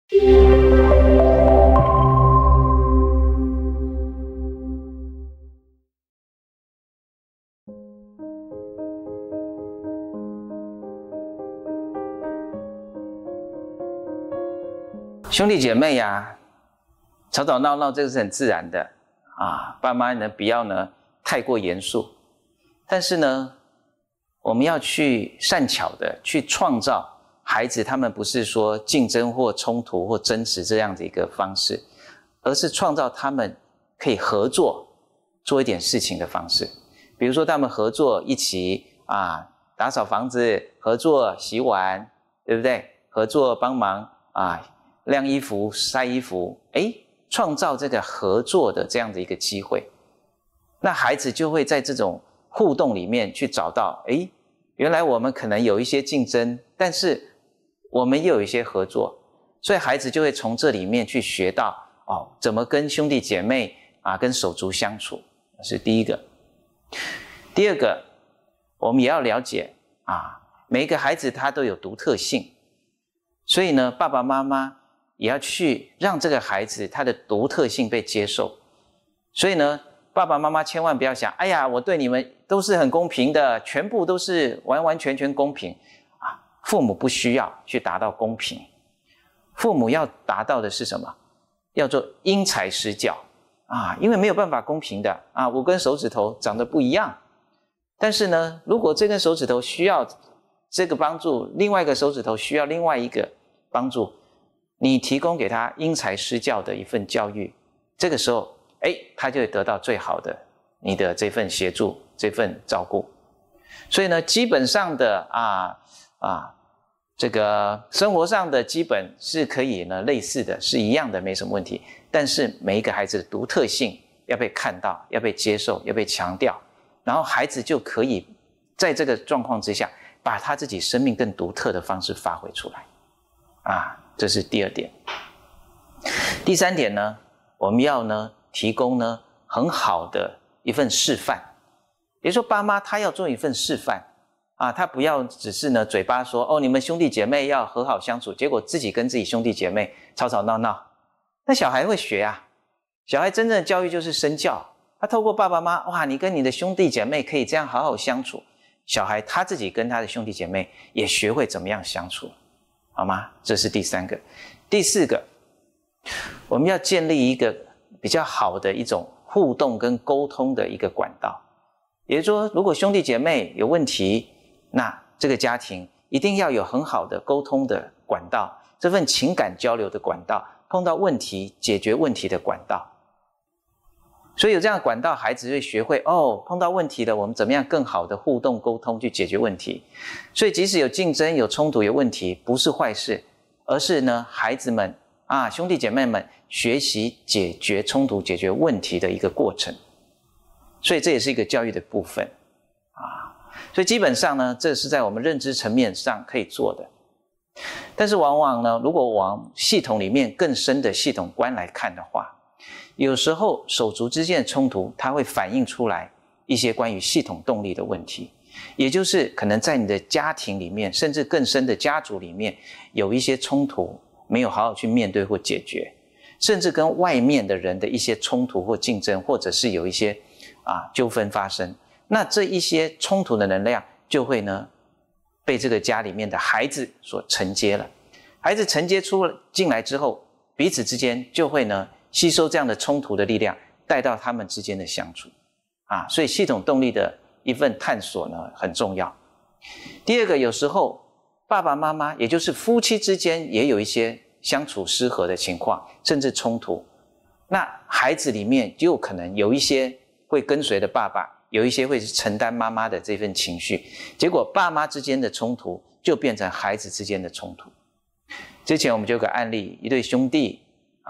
兄弟姐妹呀，吵吵闹闹，这个是很自然的啊。爸妈呢，不要呢太过严肃，但是呢，我们要去善巧的去创造孩子，他们不是说竞争或冲突或争执这样的一个方式，而是创造他们可以合作做一点事情的方式。比如说，他们合作一起打扫房子，合作洗碗，对不对？合作帮忙晾衣服、晒衣服，创造这个合作的这样的一个机会，那孩子就会在这种互动里面去找到，原来我们可能有一些竞争，但是我们又有一些合作，所以孩子就会从这里面去学到怎么跟兄弟姐妹跟手足相处，这是第一个。第二个，我们也要了解每一个孩子他都有独特性，所以呢，爸爸妈妈也要去让这个孩子他的独特性被接受。所以呢，爸爸妈妈千万不要想，哎呀，我对你们都是很公平的，全部都是完完全全公平父母不需要去达到公平，父母要达到的是什么？要做因材施教因为没有办法公平的5根手指头长得不一样，但是呢，如果这根手指头需要这个帮助，另外一个手指头需要另外一个帮助，你提供给他因材施教的一份教育，这个时候他就会得到最好的你的这份协助，这份照顾。所以呢，基本上的这个生活上的基本是可以呢类似的，是一样的，没什么问题。但是每一个孩子的独特性要被看到，要被接受，要被强调，然后孩子就可以在这个状况之下，把他自己生命更独特的方式发挥出来这是第二点。第三点呢，我们要呢提供呢很好的一份示范，也就是说爸妈他要做一份示范他不要只是呢嘴巴说你们兄弟姐妹要和好相处，结果自己跟自己兄弟姐妹吵吵闹闹，那小孩会学小孩真正的教育就是身教，他透过爸爸妈妈，你跟你的兄弟姐妹可以这样好好相处，小孩他自己跟他的兄弟姐妹也学会怎么样相处，好吗？这是第三个。第四个，我们要建立一个比较好的一种互动跟沟通的一个管道。也就是说，如果兄弟姐妹有问题，那这个家庭一定要有很好的沟通的管道，这份情感交流的管道，碰到问题解决问题的管道。所以有这样的管道，孩子会学会碰到问题了，我们怎么样更好的互动沟通去解决问题。所以即使有竞争、有冲突、有问题，不是坏事，而是呢孩子们兄弟姐妹们学习解决冲突、解决问题的一个过程。所以这也是一个教育的部分所以基本上呢，这是在我们认知层面上可以做的。但是往往呢，如果往系统里面更深的系统观来看的话，有时候手足之间的冲突，它会反映出来一些关于系统动力的问题，也就是可能在你的家庭里面，甚至更深的家族里面，有一些冲突没有好好去面对或解决，甚至跟外面的人的一些冲突或竞争，或者是有一些纠纷发生，那这一些冲突的能量就会呢被这个家里面的孩子所承接了。孩子承接进来之后，彼此之间就会呢吸收这样的冲突的力量，带到他们之间的相处所以系统动力的一份探索呢很重要。第二个，有时候爸爸妈妈也就是夫妻之间也有一些相处失和的情况，甚至冲突，那孩子里面就可能有一些会跟随的爸爸，有一些会承担妈妈的这份情绪，结果爸妈之间的冲突就变成孩子之间的冲突。之前我们就有个案例，一对兄弟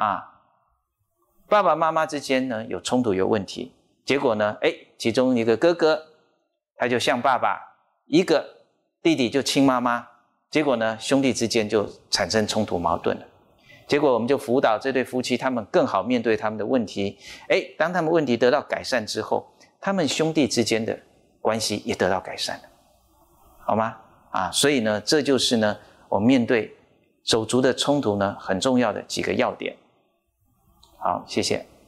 爸爸妈妈之间呢有冲突有问题，结果呢其中一个哥哥他就像爸爸，一个弟弟就亲妈妈，结果呢兄弟之间就产生冲突矛盾了。结果我们就辅导这对夫妻，他们更好面对他们的问题。当他们问题得到改善之后，他们兄弟之间的关系也得到改善了，好吗？所以呢，这就是呢，我们面对手足的冲突呢，很重要的几个要点。好，谢谢。